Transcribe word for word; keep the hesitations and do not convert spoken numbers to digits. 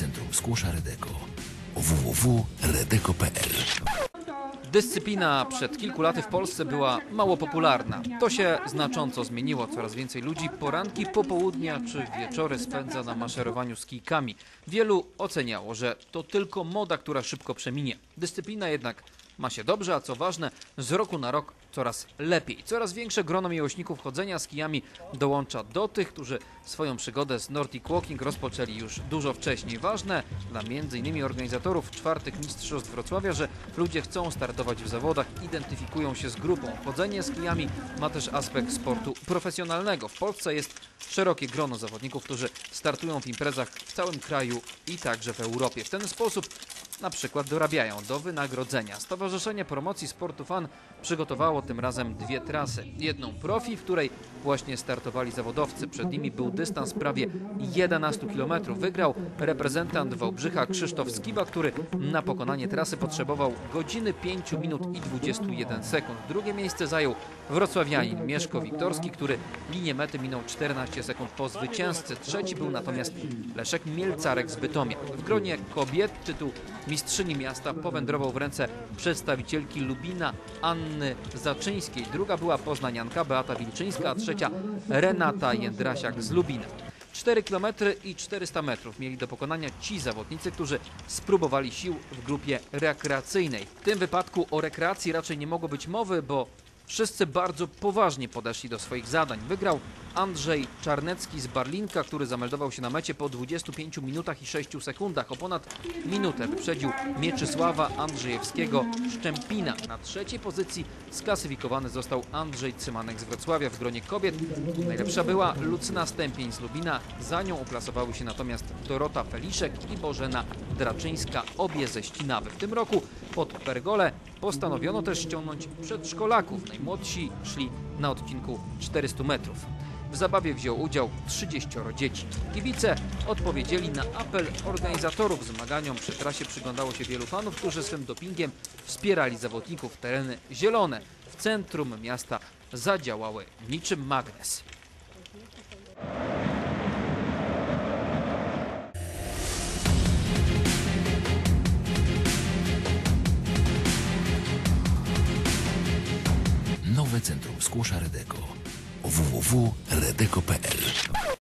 Centrum Skłosza Redeko. w w w kropka redeko kropka p l. Dyscyplina przed kilku laty w Polsce była mało popularna. To się znacząco zmieniło. Coraz więcej ludzi poranki, popołudnia czy wieczory spędza na maszerowaniu z kijkami. Wielu oceniało, że to tylko moda, która szybko przeminie. Dyscyplina jednak ma się dobrze, a co ważne, z roku na rok coraz lepiej. Coraz większe grono miłośników chodzenia z kijami dołącza do tych, którzy swoją przygodę z Nordic Walking rozpoczęli już dużo wcześniej. Ważne dla między innymi organizatorów czwartych mistrzostw Wrocławia, że ludzie chcą startować w zawodach, identyfikują się z grupą. Chodzenie z kijami ma też aspekt sportu profesjonalnego. W Polsce jest szerokie grono zawodników, którzy startują w imprezach w całym kraju i także w Europie. W ten sposób na przykład dorabiają do wynagrodzenia. Stowarzyszenie Promocji Sportu Fan przygotowało tym razem dwie trasy. Jedną profi, w której właśnie startowali zawodowcy. Przed nimi był dystans prawie jedenaście kilometrów. Wygrał reprezentant Wałbrzycha Krzysztof Skiba, który na pokonanie trasy potrzebował godziny pięć minut i dwadzieścia jeden sekund. Drugie miejsce zajął wrocławianin Mieszko Wiktorski, który linię mety minął czternaście sekund po zwycięzcy. Trzeci był natomiast Leszek Mielcarek z Bytomia. W gronie kobiet tytuł mistrzyni miasta powędrował w ręce przedstawicielki Lubina Anny Zaczyńskiej. Druga była poznanianka Beata Wilczyńska, a trzecia Renata Jędrasiak z Lubina. cztery kilometry i czterysta metrów mieli do pokonania ci zawodnicy, którzy spróbowali sił w grupie rekreacyjnej. W tym wypadku o rekreacji raczej nie mogło być mowy, bo wszyscy bardzo poważnie podeszli do swoich zadań. Wygrał Andrzej Czarnecki z Barlinka, który zameldował się na mecie po dwudziestu pięciu minutach i sześciu sekundach. O ponad minutę wyprzedził Mieczysława Andrzejewskiego Szczępina. Na trzeciej pozycji sklasyfikowany został Andrzej Cymanek z Wrocławia. W gronie kobiet najlepsza była Lucyna Stępień z Lubina. Za nią uklasowały się natomiast Dorota Feliszek i Bożena Draczyńska, obie ze Ścinawy. W tym roku pod pergolę postanowiono też ściągnąć przedszkolaków. Najmłodsi szli na odcinku czterystu metrów. W zabawie wziął udział trzydzieścioro dzieci. Kibice odpowiedzieli na apel organizatorów. Zmaganiom przy trasie przyglądało się wielu fanów, którzy swym dopingiem wspierali zawodników. Tereny zielone w centrum miasta zadziałały niczym magnes. Nowe Centrum Skłosza Redeko. w w w kropka redeko kropka p l.